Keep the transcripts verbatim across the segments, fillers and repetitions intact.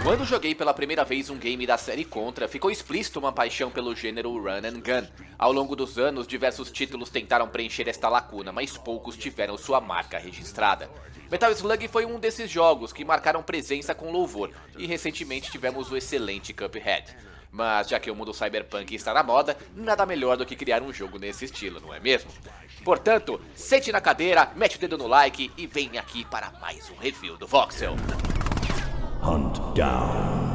Quando joguei pela primeira vez um game da série Contra, ficou explícito uma paixão pelo gênero Run and Gun. Ao longo dos anos, diversos títulos tentaram preencher esta lacuna, mas poucos tiveram sua marca registrada. Metal Slug foi um desses jogos que marcaram presença com louvor, e recentemente tivemos o excelente Cuphead. Mas já que o mundo cyberpunk está na moda, nada melhor do que criar um jogo nesse estilo, não é mesmo? Portanto, sente na cadeira, mete o dedo no like e vem aqui para mais um review do Voxel. Hunt down.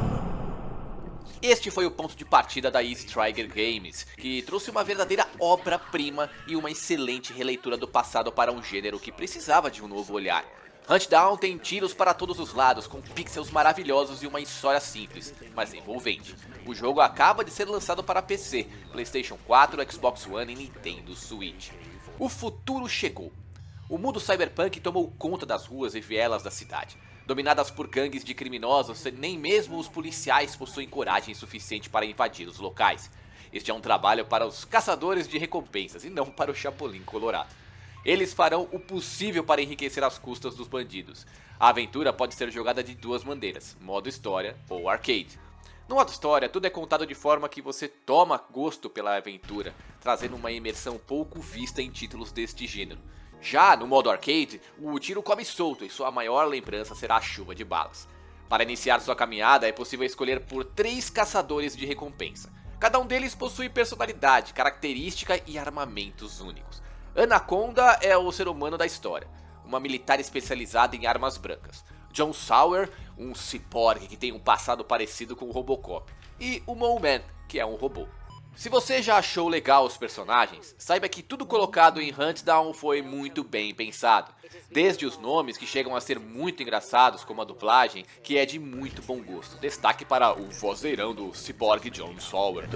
Este foi o ponto de partida da Easy Trigger Games, que trouxe uma verdadeira obra-prima e uma excelente releitura do passado para um gênero que precisava de um novo olhar. Hunt Down tem tiros para todos os lados, com pixels maravilhosos e uma história simples, mas envolvente. O jogo acaba de ser lançado para P C, PlayStation quatro, Xbox One e Nintendo Switch. O futuro chegou. O mundo cyberpunk tomou conta das ruas e vielas da cidade. Dominadas por gangues de criminosos, nem mesmo os policiais possuem coragem suficiente para invadir os locais. Este é um trabalho para os caçadores de recompensas e não para o Chapolin Colorado. Eles farão o possível para enriquecer as custas dos bandidos. A aventura pode ser jogada de duas maneiras, modo história ou arcade. No modo história, tudo é contado de forma que você toma gosto pela aventura, trazendo uma imersão pouco vista em títulos deste gênero. Já no modo arcade, o tiro come solto e sua maior lembrança será a chuva de balas. Para iniciar sua caminhada é possível escolher por três caçadores de recompensa. Cada um deles possui personalidade, característica e armamentos únicos. Anaconda é o ser humano da história, uma militar especializada em armas brancas. John Sauer, um ciborgue que tem um passado parecido com o Robocop. E o Mole Man, que é um robô. Se você já achou legal os personagens, saiba que tudo colocado em Hunt Down foi muito bem pensado. Desde os nomes, que chegam a ser muito engraçados, como a dublagem, que é de muito bom gosto. Destaque para o vozeirão do ciborgue John Sauer.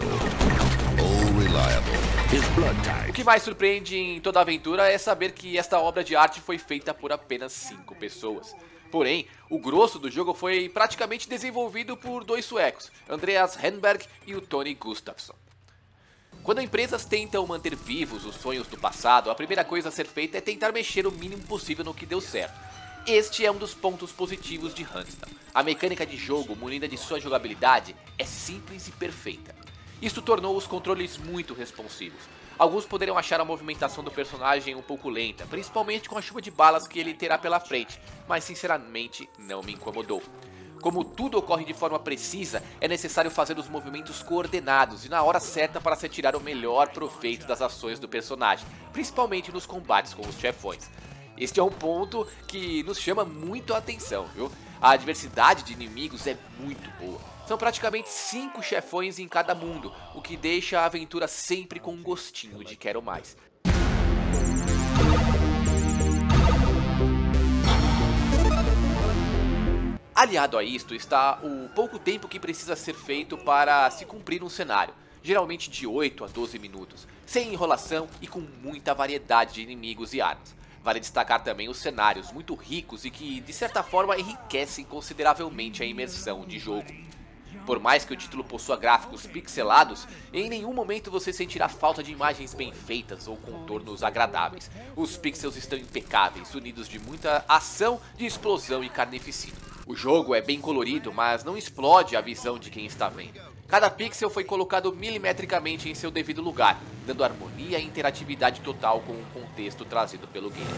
O que mais surpreende em toda a aventura é saber que esta obra de arte foi feita por apenas cinco pessoas. Porém, o grosso do jogo foi praticamente desenvolvido por dois suecos, Andreas Henberg e o Tony Gustafsson. Quando empresas tentam manter vivos os sonhos do passado, a primeira coisa a ser feita é tentar mexer o mínimo possível no que deu certo. Este é um dos pontos positivos de Hunt Down. A mecânica de jogo, munida de sua jogabilidade, é simples e perfeita. Isso tornou os controles muito responsivos. Alguns poderiam achar a movimentação do personagem um pouco lenta, principalmente com a chuva de balas que ele terá pela frente, mas sinceramente não me incomodou. Como tudo ocorre de forma precisa, é necessário fazer os movimentos coordenados e na hora certa para se tirar o melhor proveito das ações do personagem, principalmente nos combates com os chefões. Este é um ponto que nos chama muito a atenção, viu? A diversidade de inimigos é muito boa. São praticamente cinco chefões em cada mundo, o que deixa a aventura sempre com um gostinho de quero mais. Aliado a isto está o pouco tempo que precisa ser feito para se cumprir um cenário, geralmente de oito a doze minutos, sem enrolação e com muita variedade de inimigos e armas. Vale destacar também os cenários muito ricos e que de certa forma enriquecem consideravelmente a imersão de jogo. Por mais que o título possua gráficos pixelados, em nenhum momento você sentirá falta de imagens bem feitas ou contornos agradáveis. Os pixels estão impecáveis, unidos de muita ação, de explosão e carnificina. O jogo é bem colorido, mas não explode a visão de quem está vendo. Cada pixel foi colocado milimetricamente em seu devido lugar, dando harmonia e interatividade total com o contexto trazido pelo game.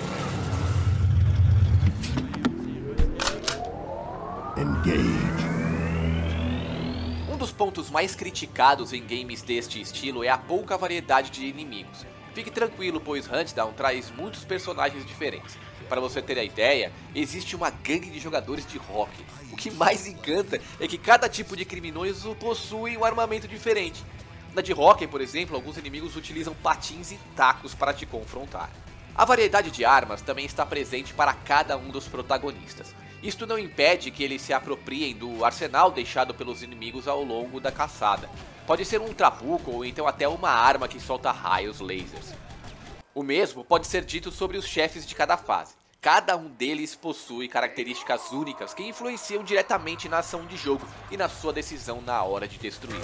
Engage. Um dos pontos mais criticados em games deste estilo é a pouca variedade de inimigos. Fique tranquilo, pois Hunt Down traz muitos personagens diferentes. Para você ter a ideia, existe uma gangue de jogadores de rock. O que mais encanta é que cada tipo de criminoso possui um armamento diferente. Na de hockey, por exemplo, alguns inimigos utilizam patins e tacos para te confrontar. A variedade de armas também está presente para cada um dos protagonistas. Isto não impede que eles se apropriem do arsenal deixado pelos inimigos ao longo da caçada. Pode ser um trabuco ou então até uma arma que solta raios lasers. O mesmo pode ser dito sobre os chefes de cada fase. Cada um deles possui características únicas que influenciam diretamente na ação de jogo e na sua decisão na hora de destruir.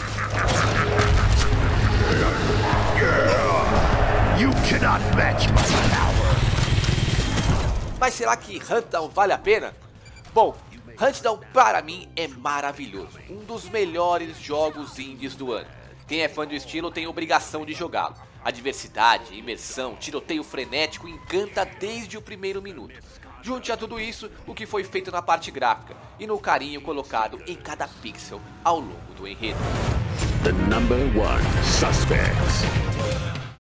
You cannot match my power. Mas será que Hunt Down vale a pena? Bom, Huntdown para mim é maravilhoso, um dos melhores jogos indies do ano. Quem é fã do estilo tem obrigação de jogá-lo. A diversidade, imersão, tiroteio frenético encanta desde o primeiro minuto. Junte a tudo isso o que foi feito na parte gráfica e no carinho colocado em cada pixel ao longo do enredo. The number one suspects.